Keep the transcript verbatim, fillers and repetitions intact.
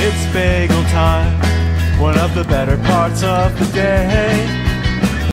It's bagel time, one of the better parts of the day.